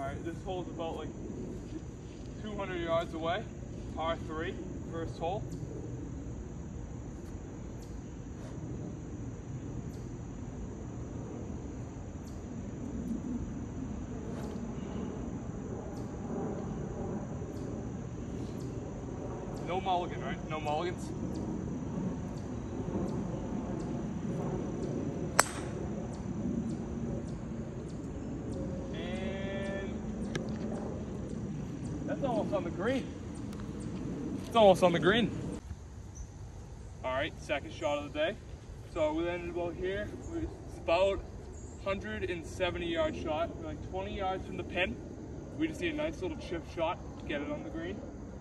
Alright, this hole's about like 200 yards away. Par 3, first hole. No mulligan, right? No mulligans. And that's almost on the green. It's almost on the green. All right, second shot of the day. So we landed about here. It's about 170 yard shot. We're like 20 yards from the pin. We just need a nice little chip shot to get it on the green.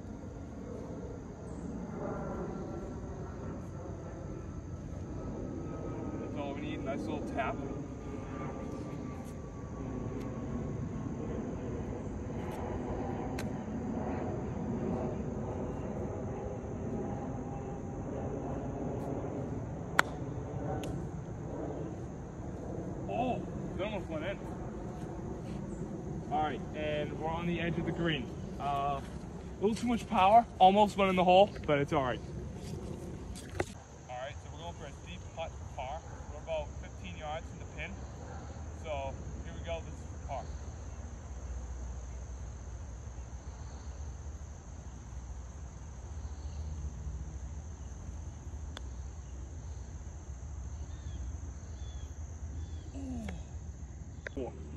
That's all we need, nice little tap. Oh, it almost went in. All right, and we're on the edge of the green. A little too much power, almost went in the hole, but it's all right. All right, so we're going for a deep putt for par. We're about 15 yards from the pin. So here we go, this is for par. Cool.